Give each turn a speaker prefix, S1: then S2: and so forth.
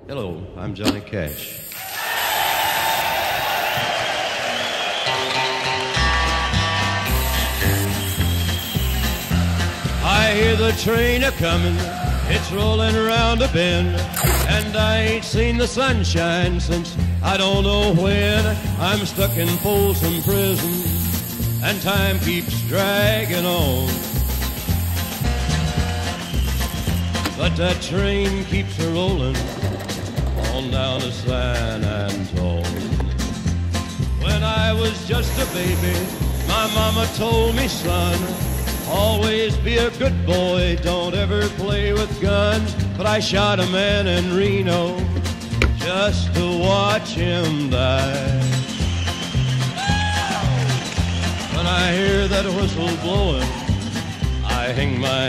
S1: Hello, I'm Johnny Cash. I hear the train a-comin', it's rollin' around a bend, and I ain't seen the sunshine since I don't know when. I'm stuck in Folsom Prison, and time keeps dragging on. But that train keeps a-rollin' on down to San Antone. When I was just a baby, my mama told me, son, always be a good boy, don't ever play with guns. But I shot a man in Reno just to watch him die. When I hear that whistle blowing, I hang my